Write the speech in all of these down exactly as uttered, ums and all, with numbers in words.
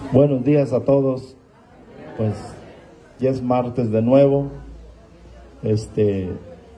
Buenos días a todos. Pues ya es martes de nuevo. Este,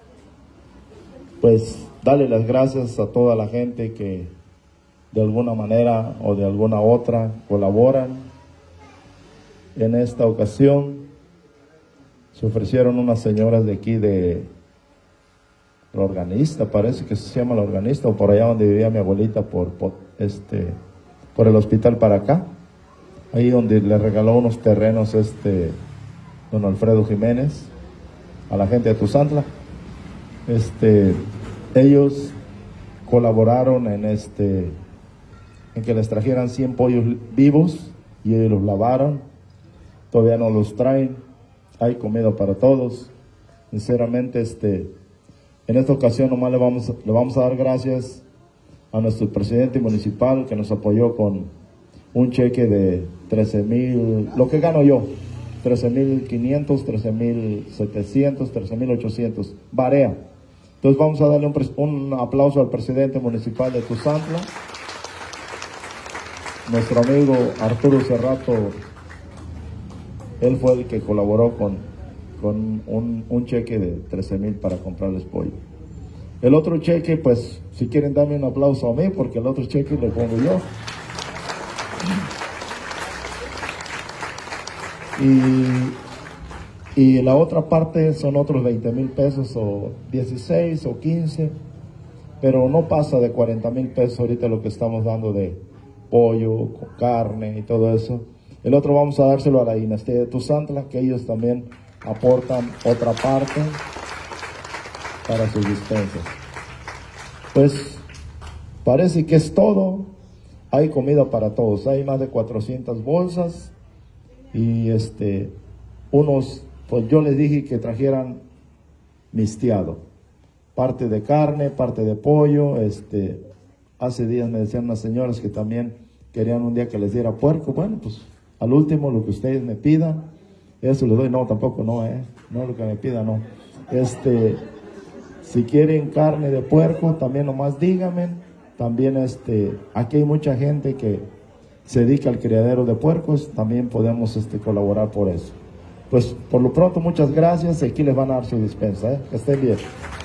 pues darle las gracias a toda la gente que de alguna manera o de alguna otra colaboran. En esta ocasión se ofrecieron unas señoras de aquí de la Organista, parece que se llama la Organista, o por allá donde vivía mi abuelita, por, por este por el hospital para acá, ahí donde le regaló unos terrenos este don Alfredo Jiménez a la gente de Tuzantla. Este, ellos colaboraron en este en que les trajeran cien pollos vivos y ellos los lavaron. Todavía no los traen, hay comida para todos. Sinceramente, este en esta ocasión nomás le vamos, le vamos a dar gracias a nuestro presidente municipal que nos apoyó con un cheque de trece mil, lo que gano yo, trece mil quinientos, trece mil setecientos, trece mil ochocientos, varía. Entonces vamos a darle un, un aplauso al presidente municipal de Tuzantla, nuestro amigo Arturo Cerrato. Él fue el que colaboró con, con un, un cheque de trece mil para comprarles pollo. El otro cheque, pues, si quieren darme un aplauso a mí, porque el otro cheque le pongo yo. Y, y la otra parte son otros veinte mil pesos, o dieciséis o quince, pero no pasa de cuarenta mil pesos ahorita lo que estamos dando de pollo, carne y todo eso. El otro vamos a dárselo a la dinastía de Tuzantla, que ellos también aportan otra parte para sus despensas. Pues parece que es todo. Hay comida para todos. Hay más de cuatrocientas bolsas y este unos, pues yo les dije que trajeran mistiado, parte de carne, parte de pollo. Este, hace días me decían unas señoras que también querían un día que les diera puerco. Bueno, pues al último lo que ustedes me pidan, eso les doy. No, tampoco no, eh, no lo que me pidan, no. Este, si quieren carne de puerco, también nomás díganme. También este, aquí hay mucha gente que se dedica al criadero de puercos, también podemos este, colaborar por eso. Pues por lo pronto, muchas gracias, y aquí les van a dar su dispensa, ¿eh? Que estén bien.